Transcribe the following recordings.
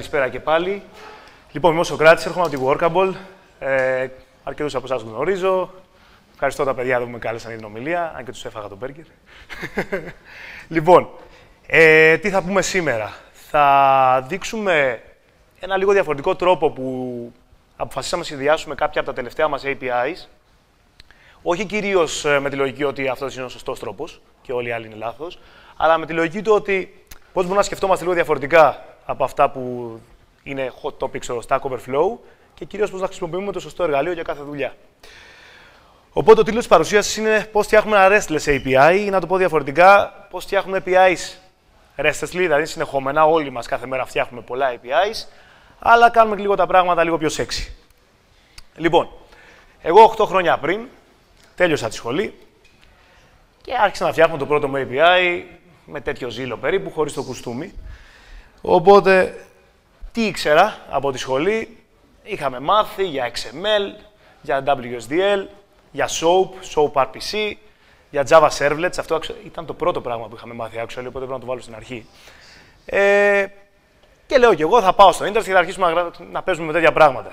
Καλησπέρα και πάλι. Λοιπόν, είμαι ο Σοκράτης, έρχομαι από τη Workable. Αρκετούς από εσάς γνωρίζω. Ευχαριστώ τα παιδιά που με κάλεσαν για την ομιλία, αν και τους έφαγα τον μπέργκερ. Λοιπόν, τι θα πούμε σήμερα. Θα δείξουμε ένα λίγο διαφορετικό τρόπο που αποφασίσαμε να συνδυάσουμε κάποια από τα τελευταία μας APIs. Όχι κυρίως με τη λογική ότι αυτός είναι ο σωστός τρόπος και όλοι οι άλλοι είναι λάθος, αλλά με τη λογική του ότι πώς μπορούμε να σκεφτόμαστε λίγο διαφορετικά από αυτά που είναι hot topics στο Stack Overflow και κυρίως πώς να χρησιμοποιούμε το σωστό εργαλείο για κάθε δουλειά. Οπότε, ο τίτλος της παρουσίασης είναι πώς φτιάχνουμε ένα restless API ή να το πω διαφορετικά, πώς φτιάχνουμε APIs restlessly, δηλαδή συνεχόμενα. Όλοι μας κάθε μέρα φτιάχνουμε πολλά APIs, αλλά κάνουμε λίγο τα πράγματα λίγο πιο sexy. Λοιπόν, εγώ 8 χρόνια πριν τέλειωσα τη σχολή και άρχισα να φτιάχνω το πρώτο μου API με τέτοιο ζήλο περίπου, χωρίς το κουστούμι. Οπότε, τι ήξερα από τη σχολή, είχαμε μάθει για XML, για WSDL, για SOAP-RPC, για Java Servlets. Αυτό ήταν το πρώτο πράγμα που είχαμε μάθει, actually, οπότε πρέπει να το βάλω στην αρχή. Και λέω κι εγώ, θα πάω στο ίντερνετ και θα αρχίσουμε να παίζουμε με τέτοια πράγματα.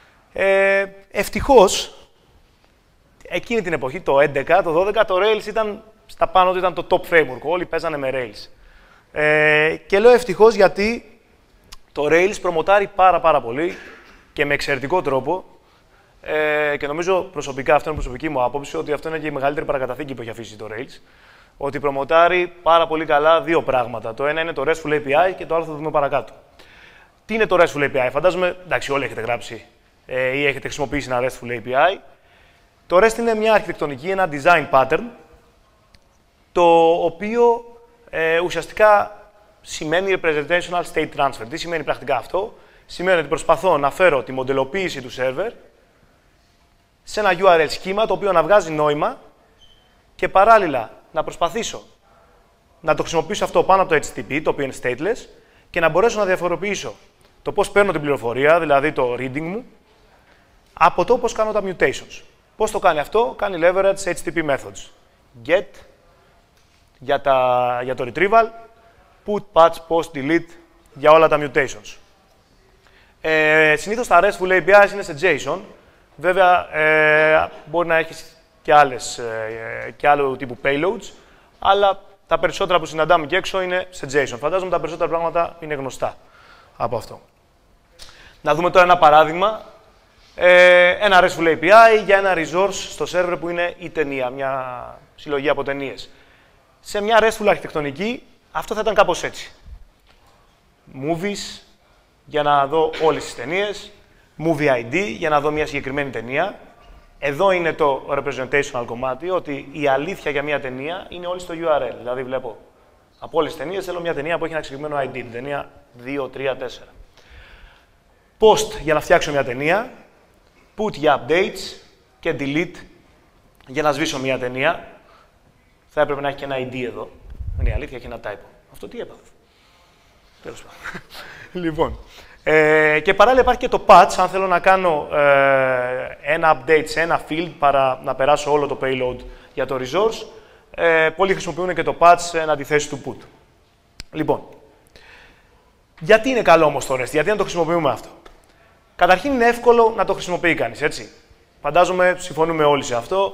Ευτυχώς, εκείνη την εποχή, το 11, το 12, το Rails ήταν στα πάνω του, ήταν το top framework. Όλοι παίζανε με Rails. Και λέω ευτυχώς γιατί το Rails προμοτάρει πάρα πολύ και με εξαιρετικό τρόπο. Και νομίζω προσωπικά, αυτό είναι προσωπική μου άποψη, ότι αυτό είναι και η μεγαλύτερη παρακαταθήκη που έχει αφήσει το Rails. Ότι προμοτάρει πάρα πολύ καλά δύο πράγματα. Το ένα είναι το RESTful API και το άλλο θα το δούμε παρακάτω. Τι είναι το RESTful API, φαντάζομαι, εντάξει, όλοι έχετε γράψει ή έχετε χρησιμοποιήσει ένα RESTful API. Το REST είναι μια αρχιτεκτονική, ένα design pattern, το οποίο ουσιαστικά σημαίνει representational state transfer. Τι σημαίνει πρακτικά αυτό? Σημαίνει ότι προσπαθώ να φέρω τη μοντελοποίηση του server σε ένα URL σχήμα το οποίο να βγάζει νόημα και παράλληλα να προσπαθήσω να το χρησιμοποιήσω αυτό πάνω από το HTTP, το οποίο είναι stateless, και να μπορέσω να διαφοροποιήσω το πώς παίρνω την πληροφορία, δηλαδή το reading μου, από το πώς κάνω τα mutations. Πώς το κάνει αυτό? Κάνει leverage HTTP methods. Get για το retrieval, put, patch, post, delete για όλα τα mutations. Συνήθως τα RESTful APIs είναι σε JSON. Βέβαια, μπορεί να έχεις και άλλου τύπου payloads, αλλά τα περισσότερα που συναντάμε και έξω είναι σε JSON. Φαντάζομαι τα περισσότερα πράγματα είναι γνωστά από αυτό. Να δούμε τώρα ένα παράδειγμα. Ένα RESTful API για ένα resource στο server που είναι η ταινία, μια συλλογή από ταινίες. Σε μια RESTful αρχιτεκτονική, αυτό θα ήταν κάπως έτσι. Movies, για να δω όλες τις ταινίες. Movie ID, για να δω μια συγκεκριμένη ταινία. Εδώ είναι το representational κομμάτι, ότι η αλήθεια για μια ταινία είναι όλη στο URL. Δηλαδή, βλέπω από όλες τις ταινίες, θέλω μια ταινία που έχει ένα συγκεκριμένο ID. Την ταινία 2, 3, 4. Post, για να φτιάξω μια ταινία. Put για updates και delete για να σβήσω μια ταινία. Θα έπρεπε να έχει και ένα ID εδώ. Είναι η αλήθεια, έχει ένα typo. Αυτό τι έπαθε? Τέλος πάντων. Λοιπόν. Και παράλληλα υπάρχει και το patch, αν θέλω να κάνω ένα update σε ένα field para να περάσω όλο το payload για το resource. Πολλοί χρησιμοποιούν και το patch εν αντιθέσει του put. Λοιπόν, γιατί είναι καλό όμως το REST, γιατί να το χρησιμοποιούμε αυτό? Καταρχήν είναι εύκολο να το χρησιμοποιεί κανείς, έτσι. Φαντάζομαι, συμφωνούμε όλοι σε αυτό.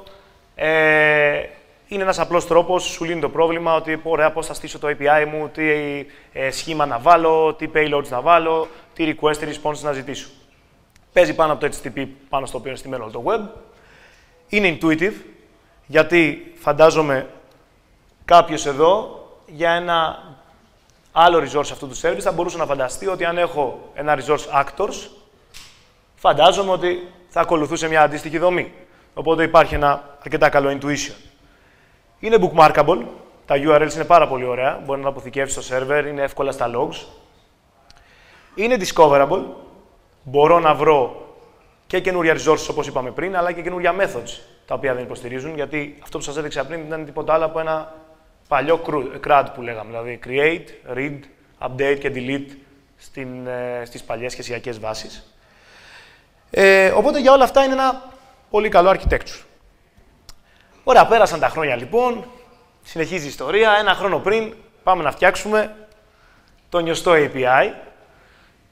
Είναι ένας απλός τρόπος, σου λύνει το πρόβλημα ότι ωραία, πώς θα στήσω το API μου, τι σχήμα να βάλω, τι payloads να βάλω, τι request response να ζητήσω. Παίζει πάνω από το HTTP, πάνω στο οποίο είναι στημένο το web. Είναι intuitive, γιατί φαντάζομαι κάποιος εδώ για ένα άλλο resource αυτού του service θα μπορούσε να φανταστεί ότι αν έχω ένα resource actors, φαντάζομαι ότι θα ακολουθούσε μια αντίστοιχη δομή. Οπότε υπάρχει ένα αρκετά καλό intuition. Είναι bookmarkable, τα URLs είναι πάρα πολύ ωραία, μπορεί να τα αποθηκεύσει στο server, είναι εύκολα στα logs. Είναι discoverable, μπορώ να βρω και καινούρια resources όπως είπαμε πριν, αλλά και καινούρια methods, τα οποία δεν υποστηρίζουν, γιατί αυτό που σας έδειξα πριν ήταν τίποτα άλλο από ένα παλιό CRUD που λέγαμε, δηλαδή create, read, update και delete στις παλιές σχεσιακές βάσεις. Οπότε για όλα αυτά είναι ένα πολύ καλό architecture. Ωραία, πέρασαν τα χρόνια λοιπόν, συνεχίζει η ιστορία. Ένα χρόνο πριν πάμε να φτιάξουμε το νιωστό API,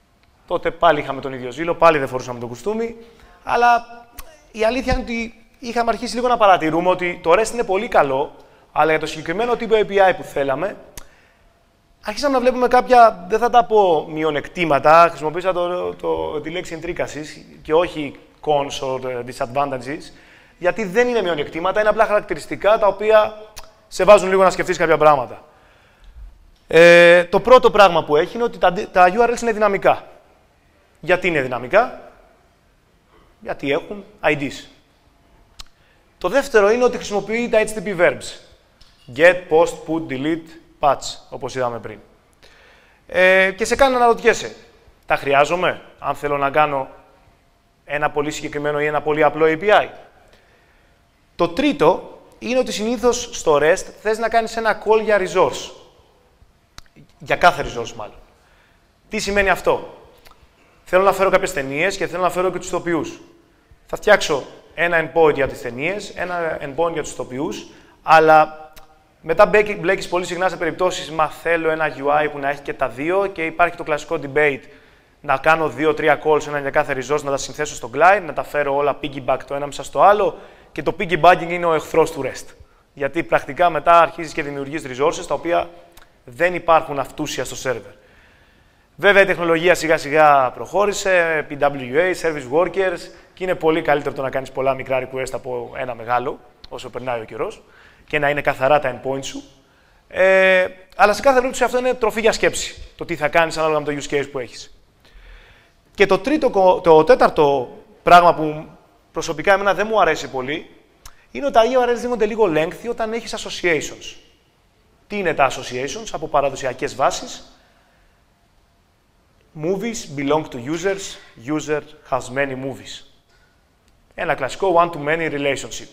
τότε πάλι είχαμε τον ίδιο ζήλο, πάλι δεν φορούσαμε το κουστούμι, αλλά η αλήθεια είναι ότι είχαμε αρχίσει λίγο να παρατηρούμε ότι το REST είναι πολύ καλό, αλλά για το συγκεκριμένο τύπο API που θέλαμε, αρχίσαμε να βλέπουμε κάποια, δεν θα τα πω μειονεκτήματα, χρησιμοποίησα τη λέξη εντρίκασης και όχι cons or disadvantages, γιατί δεν είναι μειονεκτήματα, είναι απλά χαρακτηριστικά τα οποία σε βάζουν λίγο να σκεφτείς κάποια πράγματα. Το πρώτο πράγμα που έχει είναι ότι τα URLs είναι δυναμικά. Γιατί είναι δυναμικά? Γιατί έχουν IDs. Το δεύτερο είναι ότι χρησιμοποιεί τα HTTP verbs. Get, post, put, delete, patch, όπως είδαμε πριν. Και σε κάνει να αναρωτιέσαι, τα χρειάζομαι, αν θέλω να κάνω ένα πολύ συγκεκριμένο ή ένα πολύ απλό API. Το τρίτο είναι ότι συνήθως στο REST θες να κάνεις ένα call για resource. Για κάθε resource μάλλον. Τι σημαίνει αυτό? Θέλω να φέρω κάποιες ταινίες και θέλω να φέρω και τους ηθοποιούς. Θα φτιάξω ένα endpoint για τις ταινίες, ένα endpoint για τους ηθοποιούς, αλλά μετά μπλέκεις πολύ συχνά σε περιπτώσεις μα θέλω ένα UI που να έχει και τα δύο και υπάρχει το κλασικό debate να κάνω 2-3 calls, ένα για κάθε resource, να τα συνθέσω στο client, να τα φέρω όλα piggyback το ένα μέσα στο άλλο και το piggybacking είναι ο εχθρός του REST. Γιατί πρακτικά μετά αρχίζεις και δημιουργείς resources τα οποία δεν υπάρχουν αυτούσια στο server. Βέβαια η τεχνολογία σιγά σιγά προχώρησε, PWA, service workers και είναι πολύ καλύτερο το να κάνεις πολλά μικρά request από ένα μεγάλο, όσο περνάει ο καιρός και να είναι καθαρά τα endpoints σου. Αλλά σε κάθε περίπτωση αυτό είναι τροφή για σκέψη, το τι θα κάνεις ανάλογα με το use case που έχεις. Και το τέταρτο πράγμα που προσωπικά εμένα δεν μου αρέσει πολύ είναι ότι τα URLs δίνονται λίγο lengthy όταν έχεις associations. Τι είναι τα associations? Από παραδοσιακές βάσεις. Movies belong to users. User has many movies. Ένα κλασικό one-to-many relationship.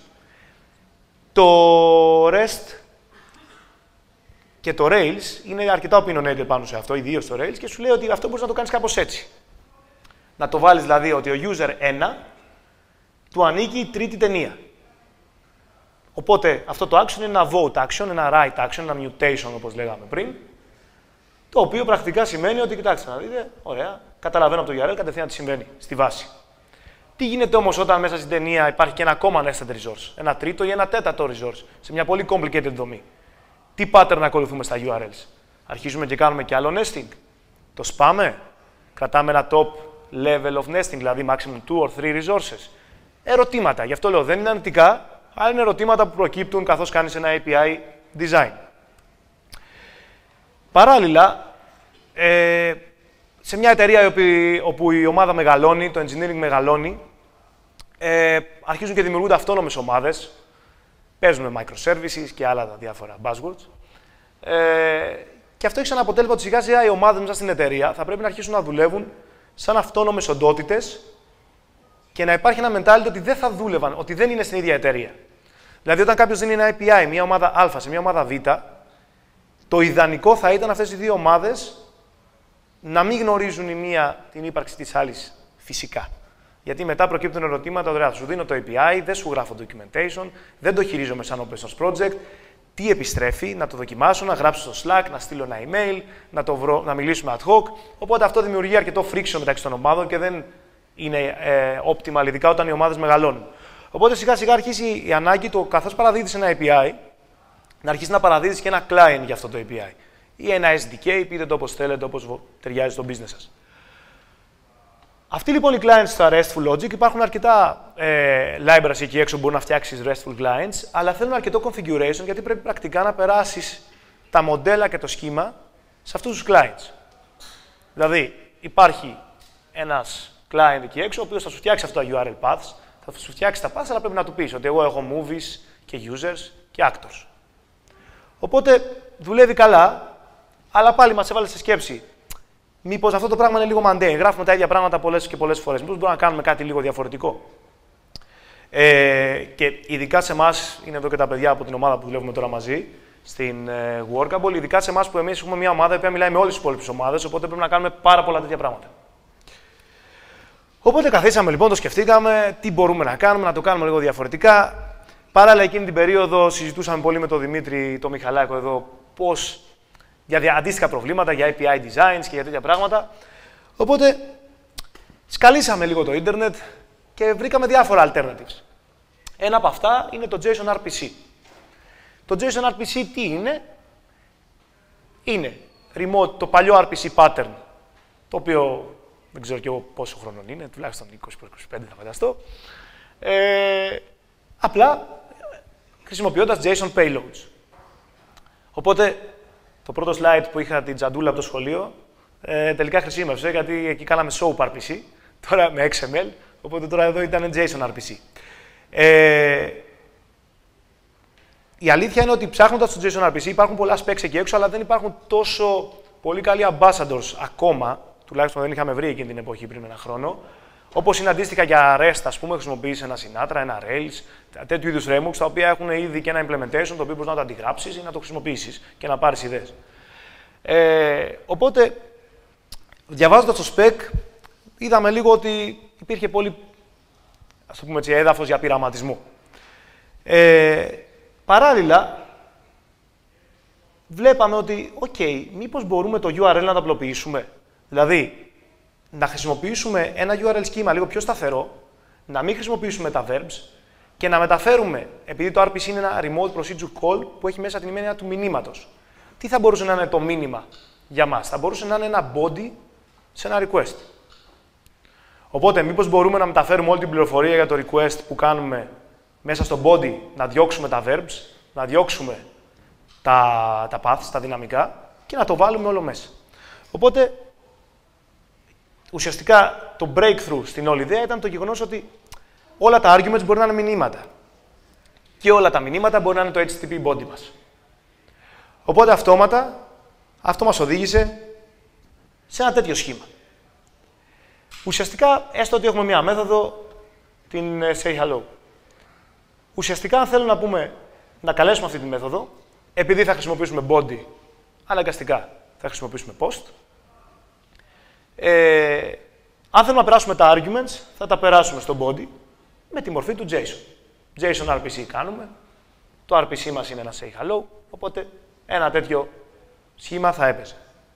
Το REST και το Rails είναι αρκετά opinionated πάνω σε αυτό, ιδίως το Rails, και σου λέει ότι αυτό μπορείς να το κάνεις κάπως έτσι. Να το βάλεις δηλαδή ότι ο user 1 του ανήκει η τρίτη ταινία. Οπότε αυτό το action είναι ένα vote action, ένα write action, ένα mutation όπως λέγαμε πριν, το οποίο πρακτικά σημαίνει ότι, κοιτάξτε να δείτε, ωραία, καταλαβαίνω από το URL κατευθείαν τι συμβαίνει στη βάση. Τι γίνεται όμως όταν μέσα στην ταινία υπάρχει και ένα ακόμα nested resource, ένα τρίτο ή ένα τέταρτο resource, σε μια πολύ complicated δομή. Τι pattern ακολουθούμε στα URLs? Αρχίζουμε και κάνουμε και άλλο nesting? Το σπάμε? Κρατάμε ένα top level of nesting, δηλαδή maximum 2 or 3 resources? Ερωτήματα, γι' αυτό λέω δεν είναι αρνητικά, αλλά είναι ερωτήματα που προκύπτουν καθώς κάνεις ένα API design. Παράλληλα, σε μια εταιρεία όπου η ομάδα μεγαλώνει, το engineering μεγαλώνει, αρχίζουν και δημιουργούνται αυτόνομες ομάδες, παίζουν microservices και άλλα διάφορα buzzwords. Και αυτό έχει σαν αποτέλεσμα ότι σιγά σιγά οι ομάδες μέσα στην εταιρεία θα πρέπει να αρχίσουν να δουλεύουν σαν αυτόνομες οντότητες και να υπάρχει ένα mentality ότι δεν θα δούλευαν, ότι δεν είναι στην ίδια εταιρεία. Δηλαδή, όταν κάποιος δίνει ένα API, μια ομάδα Α σε μια ομάδα Β, το ιδανικό θα ήταν αυτές οι δύο ομάδες να μην γνωρίζουν η μία την ύπαρξη της άλλης φυσικά. Γιατί μετά προκύπτουν ερωτήματα, ωραία, σου δίνω το API, δεν σου γράφω documentation, δεν το χειρίζομαι σαν open source project, τι επιστρέφει, να το δοκιμάσω, να γράψω στο Slack, να στείλω ένα email, να μιλήσουμε ad hoc. Οπότε αυτό δημιουργεί αρκετό friction μεταξύ των ομάδων και δεν είναι optimal, ειδικά όταν οι ομάδες μεγαλώνουν. Οπότε σιγά σιγά αρχίσει η ανάγκη, καθώς παραδίδεις ένα API, να αρχίσει να παραδίδεις και ένα client για αυτό το API. Ή ένα SDK, πείτε το όπως θέλετε, όπως ταιριάζει στο business σας. Αυτοί λοιπόν οι clients στα RESTful Logic, υπάρχουν αρκετά libraries εκεί έξω που μπορούν να φτιάξεις RESTful clients, αλλά θέλουν αρκετό configuration γιατί πρέπει πρακτικά να περάσεις τα μοντέλα και το σχήμα σε αυτούς τους clients. Δηλαδή, υπάρχει ένας client εκεί έξω, ο οποίος θα σου φτιάξει αυτά τα URL paths, θα σου φτιάξει τα paths, αλλά πρέπει να του πεις ότι εγώ έχω movies και users και actors. Οπότε δουλεύει καλά, αλλά πάλι μας έβαλε σε σκέψη. Μήπως αυτό το πράγμα είναι λίγο mundane, γράφουμε τα ίδια πράγματα πολλές και πολλές φορές. Μήπως μπορούμε να κάνουμε κάτι λίγο διαφορετικό. Και ειδικά σε εμάς, είναι εδώ και τα παιδιά από την ομάδα που δουλεύουμε τώρα μαζί, στην Workable, ειδικά σε εμάς που εμείς έχουμε μια ομάδα που μιλάει με όλες τις υπόλοιπες ομάδες, οπότε πρέπει να κάνουμε πάρα πολλά τέτοια πράγματα. Οπότε καθίσαμε λοιπόν, το σκεφτήκαμε, τι μπορούμε να κάνουμε, να το κάνουμε λίγο διαφορετικά. Παράλληλα, εκείνη την περίοδο συζητούσαμε πολύ με τον Δημήτρη, τον Μιχαλάκο εδώ, πώς για αντίστοιχα προβλήματα, για API designs και για τέτοια πράγματα. Οπότε Σκαλίσαμε λίγο το ίντερνετ και βρήκαμε διάφορα alternatives. Ένα από αυτά είναι το JSON-RPC. Το JSON-RPC τι είναι? Είναι remote, το παλιό RPC pattern, το οποίο δεν ξέρω και εγώ πόσο χρόνο είναι, τουλάχιστον 20-25 θα φανταστώ. Απλά χρησιμοποιώντας JSON payloads. Οπότε, το πρώτο slide που είχα την τζαντούλα από το σχολείο, τελικά χρησιμεύσε, γιατί εκεί κάναμε SOAP RPC, τώρα με XML, οπότε τώρα εδώ ήταν JSON RPC. Η αλήθεια είναι ότι ψάχνοντας το JSON RPC υπάρχουν πολλά specs εκεί έξω, αλλά δεν υπάρχουν τόσο πολύ καλοί ambassadors ακόμα, τουλάχιστον δεν είχαμε βρει εκείνη την εποχή πριν ένα χρόνο, όπως είναι αντίστοιχα για REST, ας πούμε, χρησιμοποιείς ένα Sinatra, ένα Rails, τέτοιου είδους frameworks, τα οποία έχουν ήδη και ένα implementation, το οποίο μπορείς να το αντιγράψεις ή να το χρησιμοποιήσεις και να πάρεις ιδέες. Οπότε, διαβάζοντας το spec, είδαμε λίγο ότι υπήρχε πολύ, ας το πούμε έτσι, έδαφος για πειραματισμό. Παράλληλα, βλέπαμε ότι, μήπως μπορούμε το URL να το απλοποιήσουμε. Δηλαδή, να χρησιμοποιήσουμε ένα URL σχήμα λίγο πιο σταθερό, να μην χρησιμοποιήσουμε τα verbs και να μεταφέρουμε, επειδή το RPC είναι ένα remote procedure call που έχει μέσα την έννοια του μηνύματος. Τι θα μπορούσε να είναι το μήνυμα για μας? Θα μπορούσε να είναι ένα body σε ένα request. Οπότε, μήπως μπορούμε να μεταφέρουμε όλη την πληροφορία για το request που κάνουμε μέσα στο body, να διώξουμε τα verbs, να διώξουμε τα paths, τα δυναμικά και να το βάλουμε όλο μέσα. Οπότε, ουσιαστικά το breakthrough στην όλη ιδέα ήταν το γεγονός ότι όλα τα arguments μπορεί να είναι μηνύματα. Και όλα τα μηνύματα μπορεί να είναι το HTTP body μας. Οπότε αυτόματα, αυτό μας οδήγησε σε ένα τέτοιο σχήμα. Ουσιαστικά, έστω ότι έχουμε μία μέθοδο, την say hello. Ουσιαστικά, αν θέλω να πούμε, να καλέσουμε αυτή τη μέθοδο, επειδή θα χρησιμοποιήσουμε body, αναγκαστικά θα χρησιμοποιήσουμε post. Αν θέλουμε να περάσουμε τα arguments, θα τα περάσουμε στο body με τη μορφή του JSON. JSON-RPC κάνουμε, το RPC μας είναι ένα say hello, οπότε ένα τέτοιο σχήμα θα έπαιζε.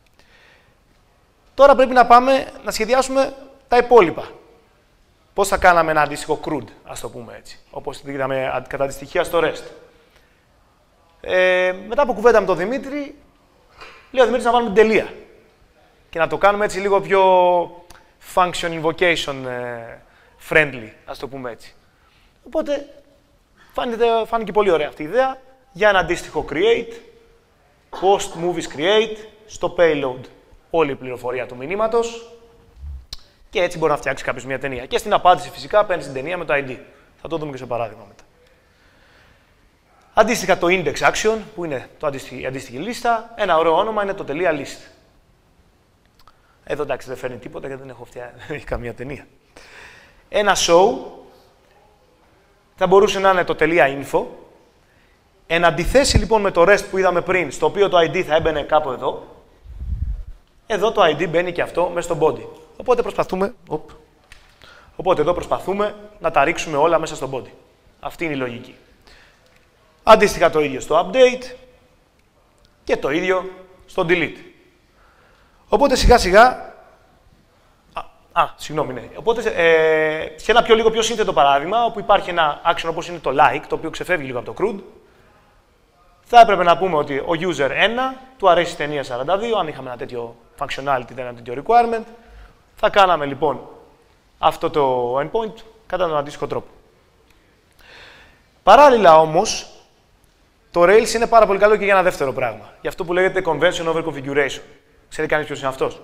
Τώρα πρέπει να πάμε να σχεδιάσουμε τα υπόλοιπα. Πώς θα κάναμε ένα αντίστοιχο CRUD, ας το πούμε έτσι, όπως είδαμε κατά τη στοιχεία στο REST. Μετά από κουβέντα με τον Δημήτρη, λέει ο Δημήτρης να βάλουμε την τελεία και να το κάνουμε έτσι λίγο πιο function invocation friendly, ας το πούμε έτσι. Οπότε, φάνηκε πολύ ωραία αυτή η ιδέα για ένα αντίστοιχο create, post movies create, στο payload όλη η πληροφορία του μηνύματος και έτσι μπορεί να φτιάξει κάποιος μια ταινία. Και στην απάντηση φυσικά παίρνει την ταινία με το ID. Θα το δούμε και σε παράδειγμα μετά. Αντίστοιχα το index action, που είναι η αντίστοιχη λίστα, ένα ωραίο όνομα είναι το .list. Εδώ εντάξει δεν φέρνει τίποτα γιατί δεν έχει καμία ταινία. Ένα show θα μπορούσε να είναι το .info. Εν αντιθέσει λοιπόν με το REST που είδαμε πριν, στο οποίο το ID θα έμπαινε κάπου εδώ, εδώ το ID μπαίνει και αυτό μέσα στο body. Οπότε εδώ προσπαθούμε να τα ρίξουμε όλα μέσα στο body. Αυτή είναι η λογική. Αντίστοιχα το ίδιο στο update και το ίδιο στο delete. Οπότε σιγά σιγά... συγγνώμη, ναι. Οπότε σε ένα λίγο πιο σύνθετο παράδειγμα, όπου υπάρχει ένα action όπως είναι το like, το οποίο ξεφεύγει λίγο από το CRUD, θα έπρεπε να πούμε ότι ο user 1 του αρέσει η ταινία 42, αν είχαμε ένα τέτοιο functionality, ένα τέτοιο requirement. Θα κάναμε λοιπόν αυτό το endpoint κατά τον αντίστοιχο τρόπο. Παράλληλα όμως, το Rails είναι πάρα πολύ καλό και για ένα δεύτερο πράγμα. Για αυτό που λέγεται convention over configuration. Ξέρει κανείς ποιος είναι αυτός?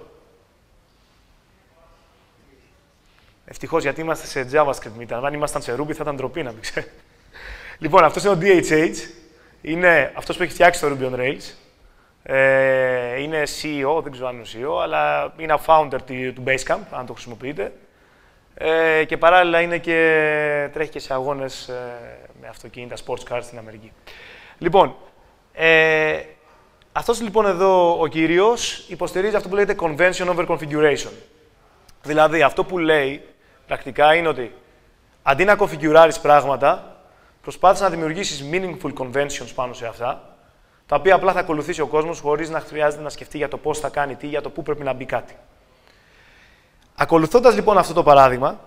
Ευτυχώς, γιατί είμαστε σε JavaScript. Αν ήμασταν σε Ruby θα ήταν ντροπή να μην ξέρει. Λοιπόν, αυτός είναι ο DHH. Είναι αυτός που έχει φτιάξει το Ruby on Rails. Είναι CEO, δεν ξέρω αν είναι ο CEO, αλλά είναι founder του Basecamp, αν το χρησιμοποιείτε. Και παράλληλα είναι τρέχει και σε αγώνες με αυτοκίνητα, sports cars στην Αμερική. Λοιπόν, αυτός λοιπόν εδώ ο κύριος υποστηρίζει αυτό που λέγεται convention over configuration. Δηλαδή, αυτό που λέει πρακτικά είναι ότι αντί να configurάρεις πράγματα, προσπάθησε να δημιουργήσεις meaningful conventions πάνω σε αυτά, τα οποία απλά θα ακολουθήσει ο κόσμος χωρίς να χρειάζεται να σκεφτεί για το πώς θα κάνει τι, για το πού πρέπει να μπει κάτι. Ακολουθώντας λοιπόν αυτό το παράδειγμα,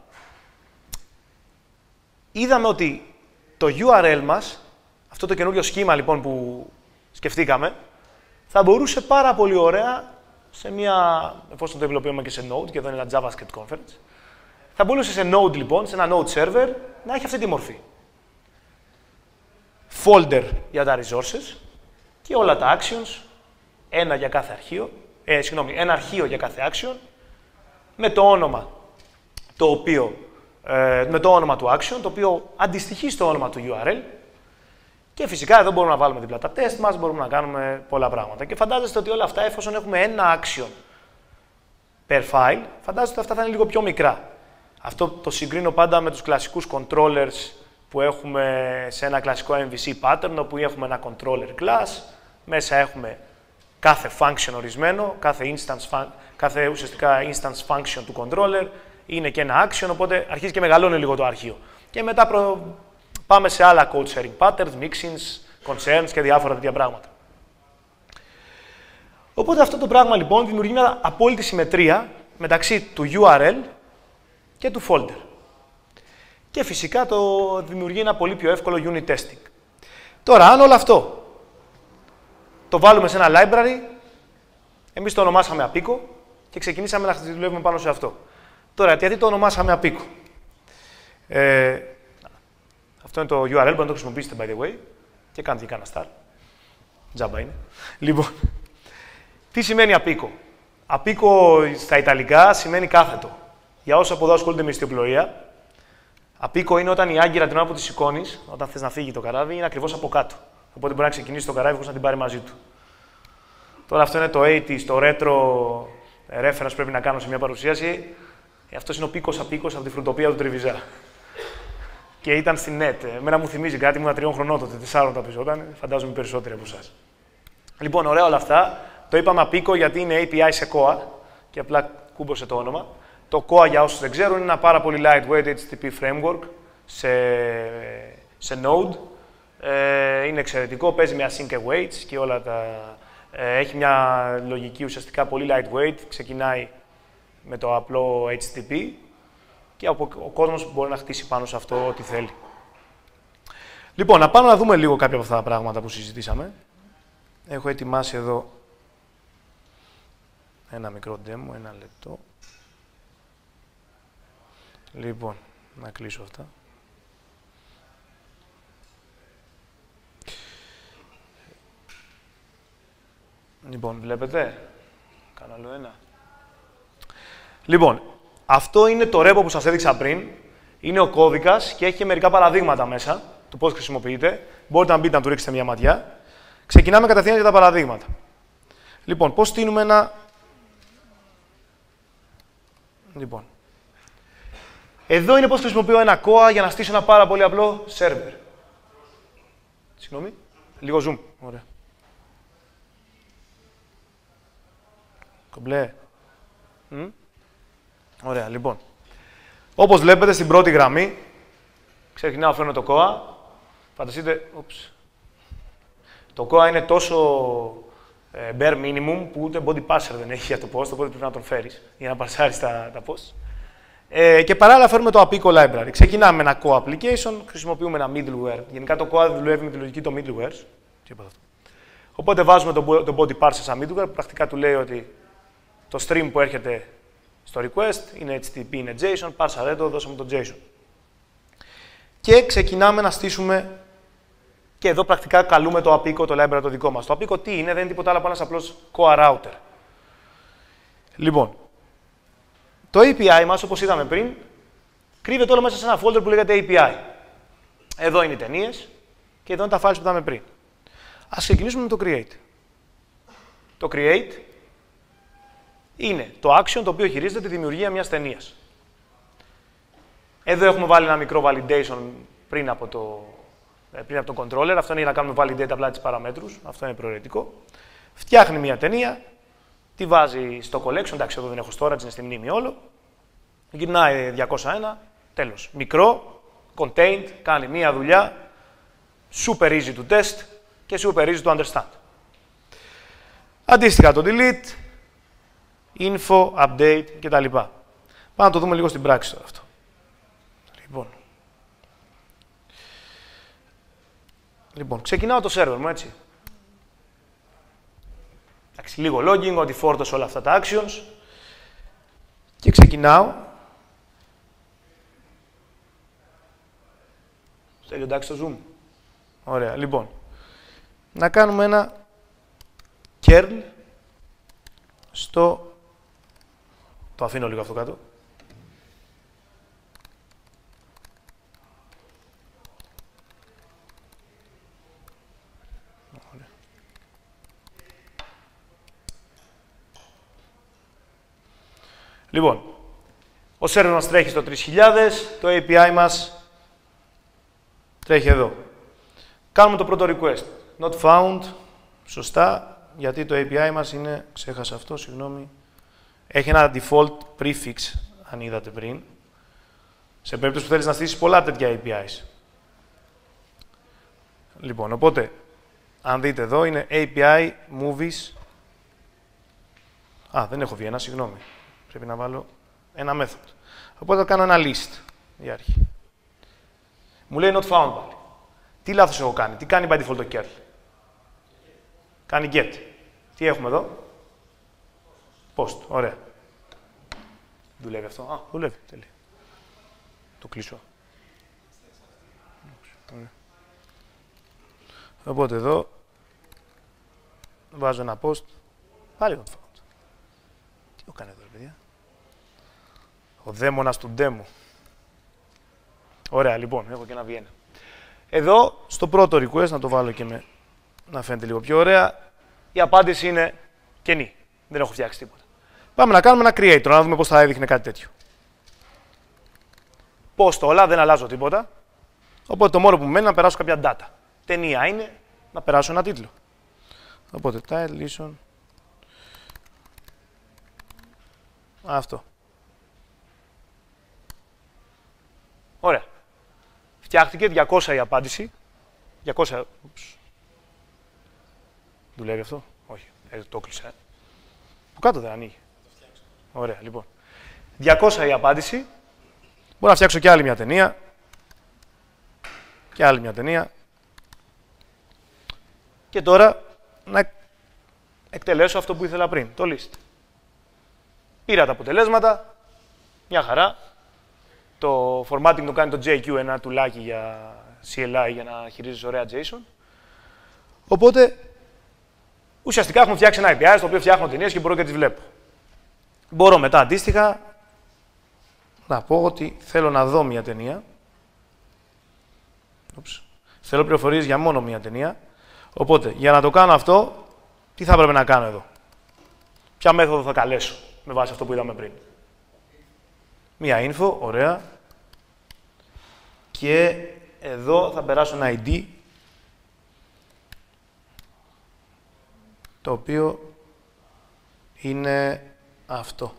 είδαμε ότι το URL μας, αυτό το καινούριο σχήμα λοιπόν που σκεφτήκαμε, θα μπορούσε πάρα πολύ ωραία σε μια, εφόσον το υλοποιούμε και σε Node, και εδώ είναι ένα JavaScript conference, θα μπορούσε σε Node λοιπόν, σε ένα Node server, να έχει αυτή τη μορφή. Folder για τα resources και όλα τα actions, ένα για κάθε αρχείο, ένα αρχείο για κάθε action, με το όνομα το οποίο, με το όνομα του action, το οποίο αντιστοιχεί στο όνομα του URL. Και φυσικά εδώ μπορούμε να βάλουμε δίπλα τα test μας, μπορούμε να κάνουμε πολλά πράγματα. Και φαντάζεστε ότι όλα αυτά, εφόσον έχουμε ένα action per file, φαντάζεστε ότι αυτά θα είναι λίγο πιο μικρά. Αυτό το συγκρίνω πάντα με τους κλασικούς controllers που έχουμε σε ένα κλασικό MVC pattern, όπου έχουμε ένα controller class, μέσα έχουμε κάθε function ορισμένο, κάθε ουσιαστικά instance function του controller, είναι και ένα action, οπότε αρχίζει και μεγαλώνει λίγο το αρχείο. Και μετά πάμε σε άλλα code sharing patterns, mixins, concerns και διάφορα τέτοια πράγματα. Οπότε αυτό το πράγμα λοιπόν δημιουργεί μια απόλυτη συμμετρία μεταξύ του URL και του folder. Και φυσικά το δημιουργεί ένα πολύ πιο εύκολο unit testing. Τώρα, αν όλο αυτό το βάλουμε σε ένα library, εμείς το ονομάσαμε Apico και ξεκινήσαμε να δουλεύουμε πάνω σε αυτό. Τώρα, γιατί το ονομάσαμε Apico? Αυτό είναι το URL, μπορείτε να το χρησιμοποιήσετε, by the way, και κάντε και κάνα star. Τζάμπα είναι. Λοιπόν, τι σημαίνει Apico? Apico στα Ιταλικά σημαίνει κάθετο. Για όσους από εδώ ασχολούνται με ιστιοπλοεία, Apico είναι όταν η άγκυρα την ώρα που τη σηκώνεις, όταν θες να φύγει το καράβι, είναι ακριβώς από κάτω. Οπότε μπορεί να ξεκινήσει το καράβι χωρίς να την πάρει μαζί του. Τώρα αυτό είναι το 80's, το retro reference που πρέπει να κάνω σε μια παρουσίαση. Αυτός είναι ο Πίκος Απίκος από τη φρουτοπία του Τριβιζά. Και ήταν στην net. Εμένα μου θυμίζει κάτι, ήμουν 3 χρονών τότε, 4 τα πιζόταν, φαντάζομαι περισσότεροι από εσάς. Λοιπόν, ωραία όλα αυτά. Το είπαμε Apico γιατί είναι API σε Koa και απλά κούμπωσε το όνομα. Το Koa, για όσους δεν ξέρουν, είναι ένα πάρα πολύ lightweight HTTP framework σε Node. Είναι εξαιρετικό, παίζει με async awaits και όλα τα... έχει μια λογική ουσιαστικά πολύ lightweight, ξεκινάει με το απλό HTTP και ο κόσμος μπορεί να χτίσει πάνω σε αυτό ό,τι θέλει. Λοιπόν, να πάμε να δούμε λίγο κάποια από αυτά τα πράγματα που συζητήσαμε. Έχω ετοιμάσει εδώ ένα μικρό demo, ένα λεπτό. Λοιπόν, να κλείσω αυτά. Λοιπόν, βλέπετε. Κάνω άλλο ένα. Λοιπόν, αυτό είναι το repo που σας έδειξα πριν. Είναι ο κώδικας και έχει και μερικά παραδείγματα μέσα του πώς χρησιμοποιείται. Μπορείτε να μπείτε να του ρίξετε μια ματιά. Ξεκινάμε κατευθείαν για τα παραδείγματα. Λοιπόν, πώς στείλουμε ένα... Λοιπόν. Εδώ είναι πώς χρησιμοποιώ ένα Koa για να στήσω ένα πάρα πολύ απλό server. Συγγνώμη. Λίγο zoom. Ωραία. Κομπλέ. Ωραία, λοιπόν. Όπως βλέπετε στην πρώτη γραμμή, ξεκινάω, φέρνω το Koa. Φανταστείτε, το Koa είναι τόσο bare minimum που ούτε body parser δεν έχει για το post, οπότε πρέπει να τον φέρεις για να παρσάρεις τα posts. Και παράλληλα φέρνουμε το Apico library. Ξεκινάμε με ένα Koa application, χρησιμοποιούμε ένα middleware. Γενικά το Koa δουλεύει με τη λογική των middlewares. Οπότε βάζουμε το body parser σαν middleware, που πρακτικά του λέει ότι το stream που έρχεται στο request είναι HTTP, είναι JSON, πάρσαρε το, δώσε μου το JSON. Και ξεκινάμε να στήσουμε, και εδώ πρακτικά καλούμε το Apico, το library το δικό μας. Το Apico τι είναι, δεν είναι τίποτα άλλο από ένας απλός Koa router. Λοιπόν, το API μας, όπως είδαμε πριν, κρύβεται όλο μέσα σε ένα folder που λέγεται API. Εδώ είναι οι ταινίες και εδώ είναι τα files που είδαμε πριν. Ας ξεκινήσουμε με το create. Το create είναι το action το οποίο χειρίζεται τη δημιουργία μιας ταινίας. Εδώ έχουμε βάλει ένα μικρό validation πριν από το controller. Αυτό είναι για να κάνουμε validate απλά τις παραμέτρους. Αυτό είναι προαιρετικό. Φτιάχνει μια ταινία, τη βάζει στο collection. Εντάξει, εδώ δεν έχω storage, είναι στη μνήμη όλο. Γυρνάει 201, τέλος. Μικρό, contained, κάνει μια δουλειά, super easy to test και super easy to understand. Αντίστοιχα το delete, info, update κτλ. Πάμε να το δούμε λίγο στην πράξη τώρα αυτό. Λοιπόν, ξεκινάω το server μου, έτσι. Εντάξει, λίγο logging, ότι φόρτωσε όλα αυτά τα actions. Και ξεκινάω. Τέλειο, εντάξει, το zoom. Ωραία, λοιπόν. Να κάνουμε ένα curl στο... Το αφήνω λίγο αυτό κάτω. Λοιπόν, ο server μας τρέχει στο 3000, το API μας τρέχει εδώ. Κάνουμε το πρώτο request. Not found, σωστά, γιατί το API μας είναι, ξέχασα αυτό, συγγνώμη, έχει ένα default prefix, αν είδατε πριν, σε περίπτωση που θέλεις να στήσεις πολλά τέτοια APIs. Λοιπόν, οπότε, αν δείτε εδώ, είναι API, movies, δεν έχω βγει ένα, συγγνώμη. Πρέπει να βάλω ένα method. Οπότε θα κάνω ένα list για αρχή. Μου λέει not found πάλι. Τι λάθος έχω κάνει, τι κάνει by default το curl. Κάνει get. Τι έχουμε εδώ. Post, ωραία. Δουλεύει αυτό. Δουλεύει, τέλεια. Το κλείσω. Ωραία. Οπότε εδώ βάζω ένα post. Πάλι not found. Τι έχω κάνει εδώ, παιδιά. Ο δαίμονας του ντέμου. Ωραία, λοιπόν, έχω και ένα Βιέννα. Εδώ, στο πρώτο request, να το βάλω και να φαίνεται λίγο πιο ωραία, η απάντηση είναι κενή. Δεν έχω φτιάξει τίποτα. Πάμε να κάνουμε ένα creator, να δούμε πώς θα έδειχνε κάτι τέτοιο. Post όλα, δεν αλλάζω τίποτα. Οπότε το μόνο που μου μένει είναι να περάσω κάποια data. Ταινία είναι να περάσω ένα τίτλο. Οπότε, title, listen. Αυτό. Ωραία. Φτιάχτηκε 200 η απάντηση. 200. Δουλεύει αυτό. Όχι. Το κλείσα. Που κάτω δεν ανοίγει. Ωραία, λοιπόν. 200 η απάντηση. Μπορώ να φτιάξω και άλλη μια ταινία. Και άλλη μια ταινία. Και τώρα να εκτελέσω αυτό που ήθελα πριν. Το list. Πήρα τα αποτελέσματα. Μια χαρά. Το formatting το κάνει το JQ, ένα τουλάκι για CLI για να χειρίζεις ωραία JSON. Οπότε, ουσιαστικά έχουμε φτιάξει ένα API στο οποίο φτιάχνω ταινίες και μπορώ και τις βλέπω. Μπορώ μετά αντίστοιχα να πω ότι θέλω να δω μια ταινία. Θέλω πληροφορίες για μόνο μια ταινία. Οπότε, για να το κάνω αυτό, τι θα έπρεπε να κάνω εδώ. Ποια μέθοδο θα καλέσω με βάση αυτό που είδαμε πριν. Μία info, ωραία. Και εδώ θα περάσω ένα ID, το οποίο είναι αυτό.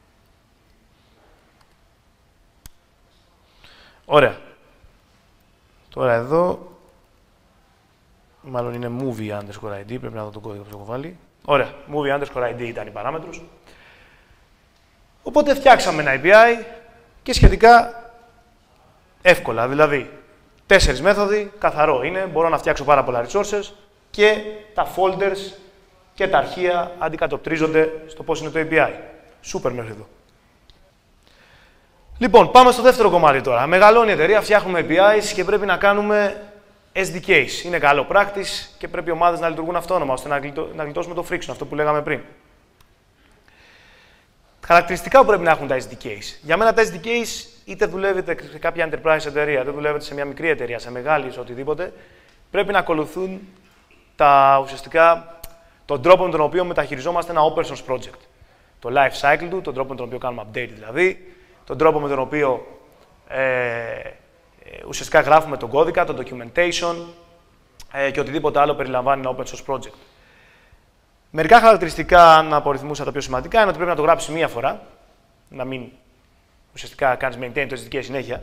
Ωραία. Τώρα εδώ, μάλλον είναι movie underscore ID, πρέπει να δω τον κώδικα που έχω βάλει. Ωραία, movie underscore ID ήταν η παράμετρος. Οπότε φτιάξαμε ένα API και σχετικά εύκολα. Δηλαδή, 4 μέθοδοι, καθαρό είναι, μπορώ να φτιάξω πάρα πολλά resources και τα folders και τα αρχεία αντικατοπτρίζονται στο πώς είναι το API. Σούπερ μέχρι εδώ. Λοιπόν, πάμε στο δεύτερο κομμάτι τώρα. Μεγαλώνει η εταιρεία, φτιάχνουμε APIs και πρέπει να κάνουμε SDKs. Είναι καλό practice και πρέπει οι ομάδες να λειτουργούν αυτόνομα, ώστε να γλιτώσουμε το friction, αυτό που λέγαμε πριν. Χαρακτηριστικά που πρέπει να έχουν τα SDKs. Για μένα τα SDKs, είτε δουλεύετε σε κάποια enterprise εταιρεία, είτε δουλεύετε σε μια μικρή εταιρεία, σε μεγάλη, σε οτιδήποτε, πρέπει να ακολουθούν ουσιαστικά τον τρόπο με τον οποίο μεταχειριζόμαστε ένα open source project. Το life cycle του, τον τρόπο με τον οποίο κάνουμε update δηλαδή, τον τρόπο με τον οποίο ουσιαστικά γράφουμε τον κώδικα, το documentation και οτιδήποτε άλλο περιλαμβάνει ένα open source project. Μερικά χαρακτηριστικά, αν απορριθμούσα τα πιο σημαντικά, είναι ότι πρέπει να το γράψεις μία φορά, να μην ουσιαστικά κάνεις maintain το SDK συνέχεια,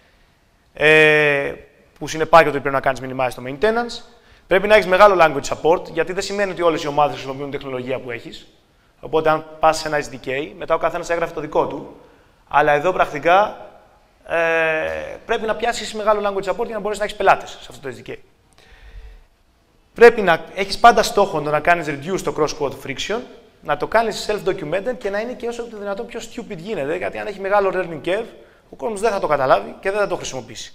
που συνεπάγεται ότι πρέπει να κάνεις minimize το maintenance. Πρέπει να έχεις μεγάλο language support, γιατί δεν σημαίνει ότι όλες οι ομάδες χρησιμοποιούν την τεχνολογία που έχεις. Οπότε, αν πας σε ένα SDK, μετά ο καθένας έγραφε το δικό του, Αλλά εδώ πρακτικά πρέπει να πιάσεις μεγάλο language support για να μπορείς να έχεις πελάτες σε αυτό το SDK. Πρέπει να έχεις πάντα στόχο να κάνεις reduce το cross-code friction, να το κάνεις self-documented και να είναι και όσο το δυνατόν πιο stupid γίνεται, γιατί αν έχει μεγάλο learning curve, ο κόσμος δεν θα το καταλάβει και δεν θα το χρησιμοποιήσει.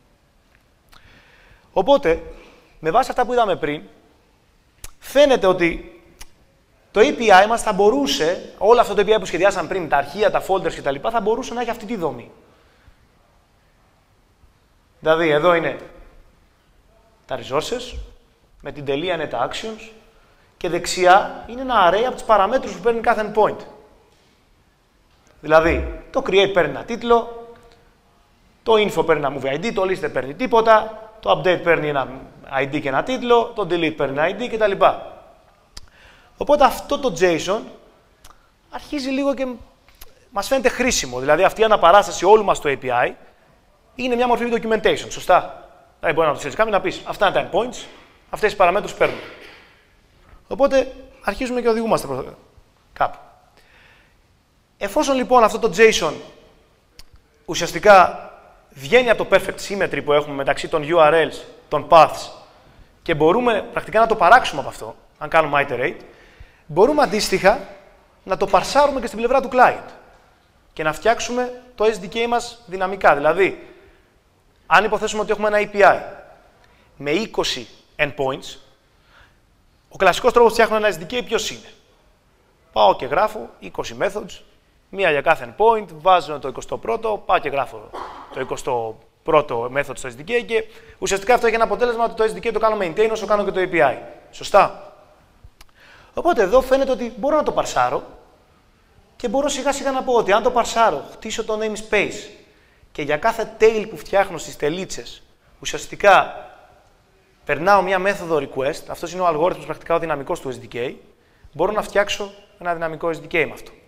Οπότε, με βάση αυτά που είδαμε πριν, φαίνεται ότι το API μας θα μπορούσε, όλο αυτό το API που σχεδιάσαμε πριν, τα αρχεία, τα folders κτλ., θα μπορούσε να έχει αυτή τη δομή. Δηλαδή, εδώ είναι τα resources, με την τελεία είναι τα actions και δεξιά είναι ένα array από τις παραμέτρους που παίρνει κάθε endpoint. Δηλαδή, το create παίρνει ένα τίτλο, το info παίρνει ένα movie ID, το list δεν παίρνει τίποτα, το update παίρνει ένα ID και ένα τίτλο, το delete παίρνει ένα ID κτλ. Οπότε αυτό το JSON αρχίζει λίγο και μας φαίνεται χρήσιμο. Δηλαδή, αυτή η αναπαράσταση όλου μας στο API είναι μια μορφή documentation, σωστά. Δηλαδή, μπορεί να το στείλεις κάποιον να πεις, αυτά είναι τα endpoints, αυτές οι παραμέτρους παίρνουν. Οπότε, αρχίζουμε και οδηγούμαστε προς κάπου. Εφόσον λοιπόν αυτό το JSON ουσιαστικά βγαίνει από το perfect symmetry που έχουμε μεταξύ των URLs, των paths και μπορούμε πρακτικά να το παράξουμε από αυτό, αν κάνουμε iterate, μπορούμε αντίστοιχα να το παρσάρουμε και στην πλευρά του client και να φτιάξουμε το SDK μας δυναμικά. Δηλαδή, αν υποθέσουμε ότι έχουμε ένα API με 20 endpoints, ο κλασικός τρόπος που φτιάχνουμε ένα SDK ποιος είναι? Πάω και γράφω 20 methods, μία για κάθε endpoint, βάζω το 21ο, πάω και γράφω το 21ο method στο SDK και ουσιαστικά αυτό έχει ένα αποτέλεσμα ότι το SDK το κάνω maintain όσο κάνω και το API. Σωστά? Οπότε εδώ φαίνεται ότι μπορώ να το παρσάρω και μπορώ σιγά σιγά να πω ότι αν το παρσάρω, χτίσω το namespace και για κάθε tail που φτιάχνω στις τελίτσες ουσιαστικά περνάω μια μέθοδο request, αυτός είναι ο αλγόριθμος πρακτικά ο δυναμικός του SDK, μπορώ να φτιάξω ένα δυναμικό SDK με αυτό.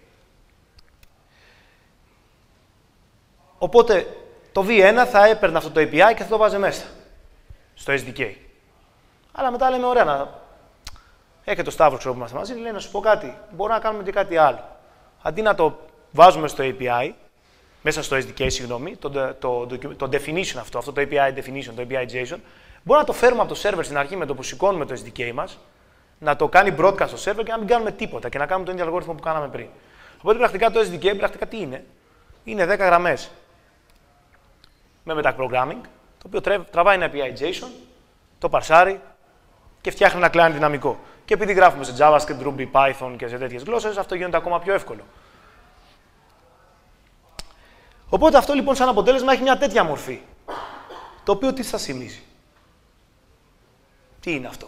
Οπότε το V1 θα έπαιρνε αυτό το API και θα το βάζει μέσα στο SDK. Αλλά μετά λέμε, ωραία, να έχει το Σταύρο που είμαστε μαζί, λέει να σου πω κάτι, μπορούμε να κάνουμε και κάτι άλλο. Αντί να το βάζουμε στο API, μέσα στο SDK, συγγνώμη, το definition αυτό το API definition, το API JSON, μπορούμε να το φέρουμε από το server στην αρχή με το που σηκώνουμε το SDK μας, να το κάνει broadcast στο server και να μην κάνουμε τίποτα και να κάνουμε τον ίδιο αλγόριθμο που κάναμε πριν. Οπότε πρακτικά το SDK, πρακτικά τι είναι? Είναι 10 γραμμές με metaprogramming, το οποίο τραβάει ένα API JSON, το παρσάρει και φτιάχνει ένα client δυναμικό. Και επειδή γράφουμε σε JavaScript, Ruby, Python και σε τέτοιες γλώσσες, αυτό γίνεται ακόμα πιο εύκολο. Οπότε αυτό λοιπόν σαν αποτέλεσμα έχει μια τέτοια μορφή. Το οποίο τι σας θυμίζει? Τι είναι αυτό?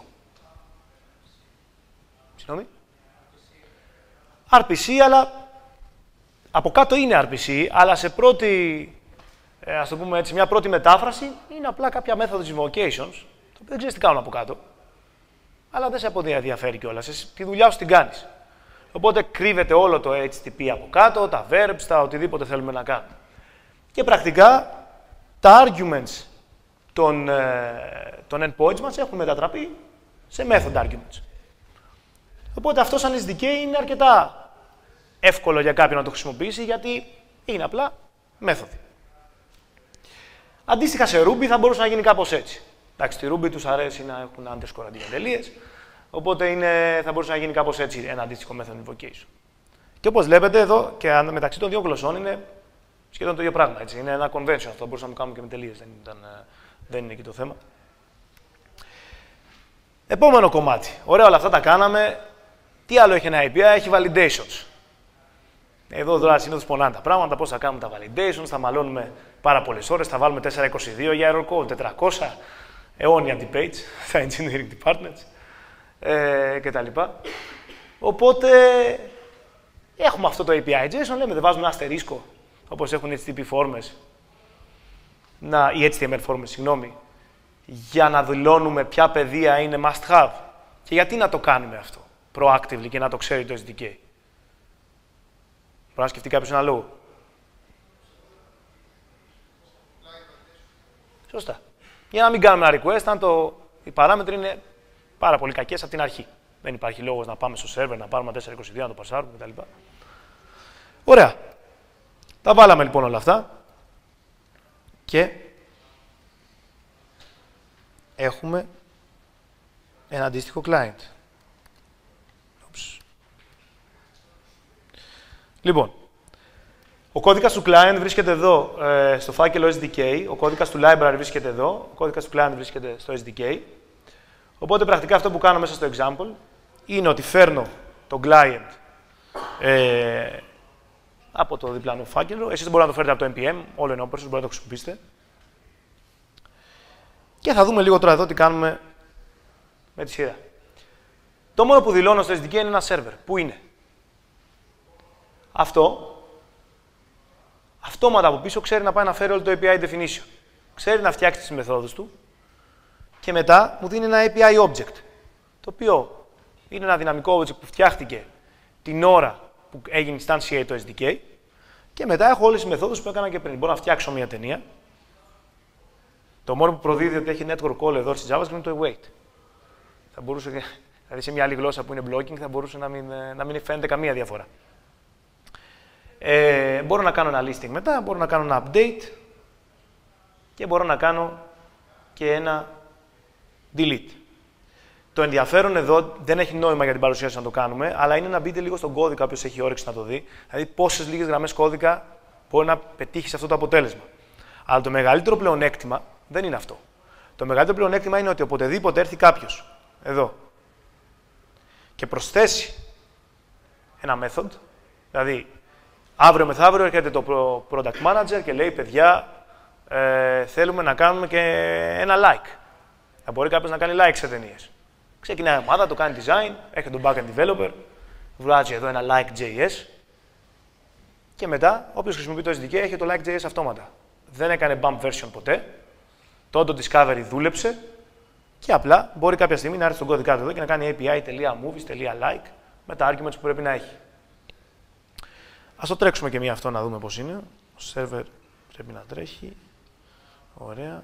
Συγγνώμη? RPC, αλλά από κάτω είναι RPC, αλλά σε πρώτη, ας το πούμε έτσι, μια πρώτη μετάφραση είναι απλά κάποια methods invocations, το οποίο δεν ξέρεις τι κάνουν από κάτω, αλλά δεν σε ενδιαφέρει κιόλας, εσύ τη δουλειά σου την κάνεις. Οπότε κρύβεται όλο το HTTP από κάτω, τα verbs, τα οτιδήποτε θέλουμε να κάνουμε. Και πρακτικά τα arguments των endpoints μας έχουν μετατραπεί σε method arguments. Οπότε αυτό σαν SDK είναι αρκετά εύκολο για κάποιον να το χρησιμοποιήσει, γιατί είναι απλά μέθοδοι. Αντίστοιχα σε Ruby θα μπορούσε να γίνει κάπως έτσι. Εντάξει, στη Ruby τους αρέσει να έχουν underscore αντί για τελείες, οπότε θα μπορούσε να γίνει κάπως έτσι ένα αντίστοιχο method invocation. Και όπως βλέπετε εδώ, και μεταξύ των δύο γλωσσών είναι σχεδόν το ίδιο πράγμα. Έτσι. Είναι ένα convention αυτό, μπορούσαμε να το κάνουμε και με τελείες, δεν είναι εκεί το θέμα. Επόμενο κομμάτι. Ωραία, όλα αυτά τα κάναμε. Τι άλλο έχει ένα API? Έχει validations. Εδώ τώρα συνήθως πονάνε τα πράγματα, πώς θα κάνουμε τα validations, θα μαλώνουμε πάρα πολλές ώρες, θα βάλουμε 422 για error code, 400, αιώνια debates, στα engineering departments κτλ. Οπότε έχουμε αυτό το API JSON, λέμε, δεν βάζουμε ένα αστερίσκο, όπως έχουν οι HTTP φόρμες, οι HTML φόρμες, συγγνώμη, για να δηλώνουμε ποια παιδεία είναι must have. Και γιατί να το κάνουμε αυτό proactively και να το ξέρει το SDK? Μπορεί να σκεφτεί κάποιος ένα λόγο. Σωστά. Για να μην κάνουμε ένα request, αν οι παράμετροι είναι πάρα πολύ κακές από την αρχή. Δεν υπάρχει λόγος να πάμε στο server, να πάρουμε 422, να το παρσάρουμε κτλ. Ωραία. Τα βάλαμε λοιπόν όλα αυτά και έχουμε ένα αντίστοιχο client. Λοιπόν, ο κώδικας του client βρίσκεται εδώ στο φάκελο SDK, ο κώδικας του library βρίσκεται εδώ, ο κώδικας του client βρίσκεται στο SDK. Οπότε πρακτικά αυτό που κάνω μέσα στο example είναι ότι φέρνω το client από το διπλανό φάκελο. Εσείς μπορείτε να το φέρετε από το NPM, όλο είναι open source, μπορείτε να το χρησιμοποιήσετε. Και θα δούμε λίγο τώρα εδώ τι κάνουμε με τη σειρά. Το μόνο που δηλώνω στο SDK είναι ένα server. Πού είναι? Αυτό, αυτόματα από πίσω ξέρει να πάει να φέρει όλο το API definition. Ξέρει να φτιάξει τις μεθόδους του και μετά μου δίνει ένα API object, το οποίο είναι ένα δυναμικό object που φτιάχτηκε την ώρα που έγινε instantiate το SDK και μετά έχω όλες τις μεθόδους που έκανα και πριν. Μπορώ να φτιάξω μια ταινία. Το μόνο που προδίδει ότι έχει network call εδώ στη JavaScript είναι το await. Θα μπορούσε, δηλαδή σε μια άλλη γλώσσα που είναι blocking θα μπορούσε να μην φαίνεται καμία διαφορά. Μπορώ να κάνω ένα listing μετά, μπορώ να κάνω ένα update και μπορώ να κάνω και ένα delete. Το ενδιαφέρον εδώ δεν έχει νόημα για την παρουσίαση να το κάνουμε, αλλά είναι να μπείτε λίγο στον κώδικα, όποιος έχει όρεξη να το δει, δηλαδή πόσες λίγες γραμμές κώδικα μπορεί να πετύχει σε αυτό το αποτέλεσμα. Αλλά το μεγαλύτερο πλεονέκτημα δεν είναι αυτό. Το μεγαλύτερο πλεονέκτημα είναι ότι οποτεδήποτε έρθει κάποιος εδώ και προσθέσει ένα method, δηλαδή αύριο μεθαύριο έρχεται το product manager και λέει παιδιά, θέλουμε να κάνουμε και ένα like. Θα μπορεί κάποιος να κάνει like σε ταινίες. Ξεκινάει η ομάδα, το κάνει design, έρχεται τον backend developer, βγάζει εδώ ένα like.js και μετά, όποιος χρησιμοποιεί το SDK, έχει το like.js αυτόματα. Δεν έκανε bump version ποτέ, το discovery δούλεψε και απλά μπορεί κάποια στιγμή να έρθει στον κώδικα του εδώ και να κάνει api.movies.like με τα arguments που πρέπει να έχει. Ας το τρέξουμε και μία αυτό να δούμε πώς είναι. Ο server πρέπει να τρέχει. Ωραία.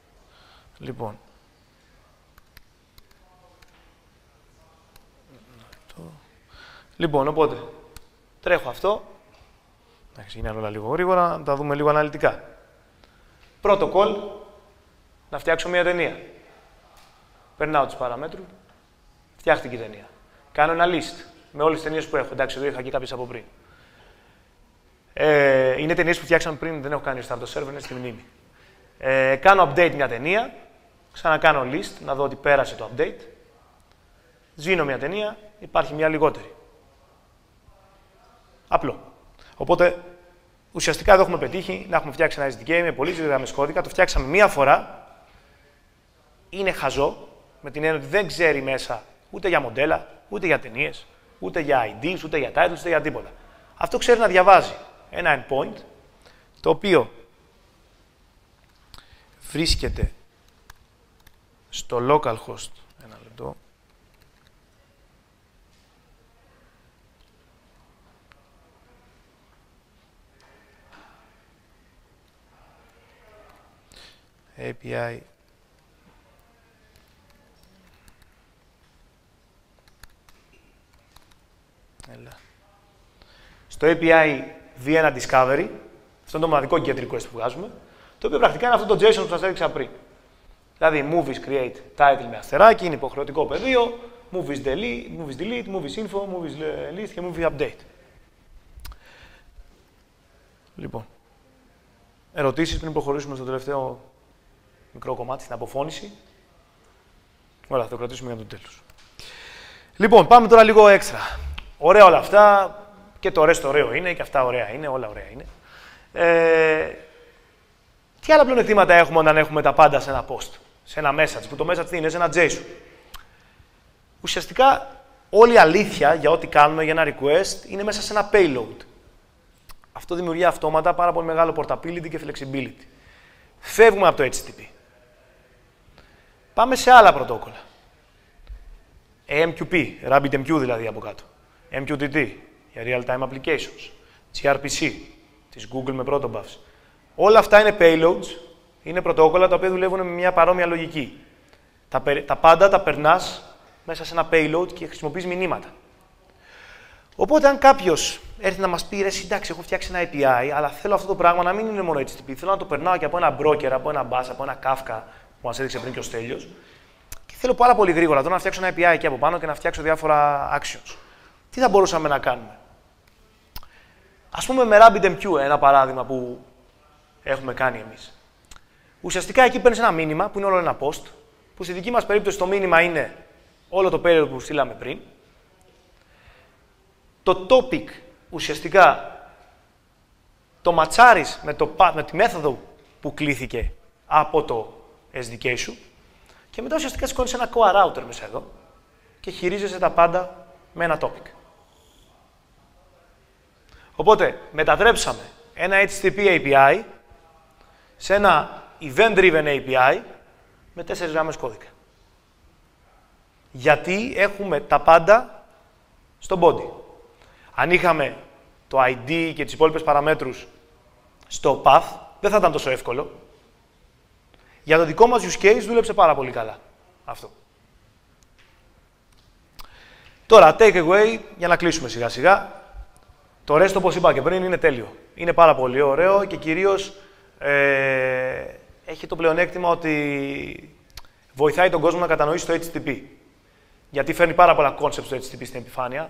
Λοιπόν, οπότε, τρέχω αυτό. Εντάξει, είναι όλα λίγο γρήγορα, να τα δούμε λίγο αναλυτικά. Πρώτο call, να φτιάξω μία ταινία. Περνάω τις παραμέτρους, φτιάχτηκε η ταινία. Κάνω ένα list με όλες τις ταινίες που έχω. Εντάξει, εδώ είχα και κάποιες από πριν. Είναι ταινίες που φτιάξαμε πριν, δεν έχω κάνει restart το server, είναι στη μνήμη. Κάνω update μια ταινία, ξανακάνω list, να δω ότι πέρασε το update. Σβήνω μια ταινία, υπάρχει μια λιγότερη. Απλό. Οπότε, ουσιαστικά εδώ έχουμε πετύχει να έχουμε φτιάξει ένα SDK με πολύ γραμμές κώδικα. Το φτιάξαμε μία φορά. Είναι χαζό, με την έννοια ότι δεν ξέρει μέσα ούτε για μοντέλα, ούτε για ταινίες, ούτε για IDs, ούτε για titles, ούτε για τίποτα. Αυτό ξέρει να διαβάζει ένα endpoint, το οποίο βρίσκεται στο localhost. Ένα λεπτό. API στο API δει ένα discovery, αυτό είναι το μοναδικό get request που βγάζουμε, το οποίο πρακτικά είναι αυτό το JSON που σας έδειξα πριν. Δηλαδή, movies create title με αστεράκι, είναι υποχρεωτικό πεδίο, movies delete, movies info, movies list και movie update. Λοιπόν, ερωτήσεις πριν προχωρήσουμε στο τελευταίο μικρό κομμάτι, στην αποφώνηση. Όλα, θα το κρατήσουμε για το τέλος. Λοιπόν, πάμε τώρα λίγο έξτρα. Ωραία όλα αυτά, και το rest ωραίο είναι, και αυτά ωραία είναι, όλα ωραία είναι. Τι άλλα πλεονεκτήματα έχουμε όταν έχουμε τα πάντα σε ένα post, σε ένα message, που το message είναι σε ένα JSON. Ουσιαστικά, όλη η αλήθεια για ό,τι κάνουμε για ένα request είναι μέσα σε ένα payload. Αυτό δημιουργεί αυτόματα πάρα πολύ μεγάλο portability και flexibility. Φεύγουμε από το HTTP. Πάμε σε άλλα πρωτόκολλα. AMQP, RabbitMQ δηλαδή από κάτω. MQTT για real-time applications. gRPC, της Google με protobufs. Όλα αυτά είναι payloads, είναι πρωτόκολλα τα οποία δουλεύουν με μια παρόμοια λογική. Τα πάντα τα περνάς μέσα σε ένα payload και χρησιμοποιείς μηνύματα. Οπότε, αν κάποιος έρθει να μας πει, ρε, εντάξει, έχω φτιάξει ένα API, αλλά θέλω αυτό το πράγμα να μην είναι μόνο HTTP. Θέλω να το περνάω και από ένα broker, από ένα bus, από ένα Kafka που μας έδειξε πριν και ο Στέλιος. Και θέλω πάρα πολύ γρήγορα τώρα να φτιάξω ένα API εκεί από πάνω και να φτιάξω διάφορα actions. Τι θα μπορούσαμε να κάνουμε? Ας πούμε με RabbitMQ, ένα παράδειγμα που έχουμε κάνει εμείς. Ουσιαστικά εκεί παίρνεις ένα μήνυμα που είναι όλο ένα post, που στη δική μας περίπτωση το μήνυμα είναι όλο το payload που στείλαμε πριν. Το topic ουσιαστικά το ματσάρεις με τη μέθοδο που κλήθηκε από το SDK σου και μετά ουσιαστικά σηκώνεις ένα core router μέσα εδώ και χειρίζεσαι τα πάντα με ένα topic. Οπότε μετατρέψαμε ένα HTTP API σε ένα event-driven API με 4 γραμμές κώδικα. Γιατί έχουμε τα πάντα στο body. Αν είχαμε το ID και τις υπόλοιπες παραμέτρους στο path, δεν θα ήταν τόσο εύκολο. Για το δικό μας use case δούλεψε πάρα πολύ καλά αυτό. Τώρα, take away, για να κλείσουμε σιγά σιγά. Το REST, όπως είπα και πριν, είναι τέλειο. Είναι πάρα πολύ ωραίο και κυρίως έχει το πλεονέκτημα ότι βοηθάει τον κόσμο να κατανοήσει το HTTP. Γιατί φέρνει πάρα πολλά concepts στο HTTP στην επιφάνεια.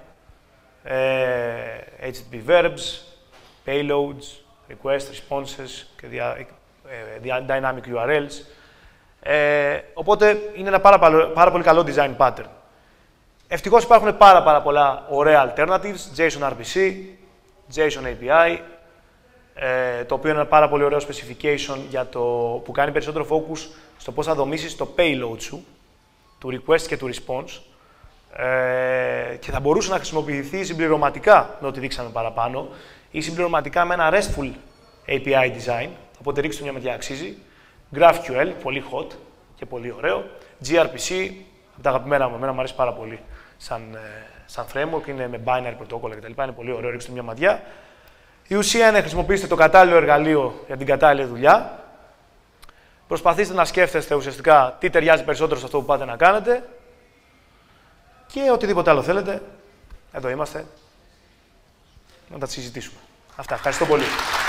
HTTP verbs, payloads, requests, responses και dynamic URLs. Οπότε είναι ένα πάρα πολύ καλό design pattern. Ευτυχώς υπάρχουν πάρα πολλά ωραία alternatives, JSON-RPC, JSON API, το οποίο είναι ένα πάρα πολύ ωραίο specification για που κάνει περισσότερο focus στο πώς θα δομήσεις το payload σου, του request και του response, και θα μπορούσε να χρησιμοποιηθεί συμπληρωματικά με ό,τι δείξαμε παραπάνω ή συμπληρωματικά με ένα RESTful API design, οπότε ρίξτε μια ματιά, αξίζει. GraphQL, πολύ hot και πολύ ωραίο. gRPC, από τα αγαπημένα μου, εμένα μου αρέσει πάρα πολύ σαν framework, είναι με binary πρωτόκολλα κτλ. Είναι πολύ ωραίο, ρίξτε μια ματιά. Η ουσία είναι να χρησιμοποιήσετε το κατάλληλο εργαλείο για την κατάλληλη δουλειά. Προσπαθήστε να σκέφτεστε ουσιαστικά τι ταιριάζει περισσότερο σε αυτό που πάτε να κάνετε. Και οτιδήποτε άλλο θέλετε, εδώ είμαστε, να τα συζητήσουμε. Αυτά. Ευχαριστώ πολύ.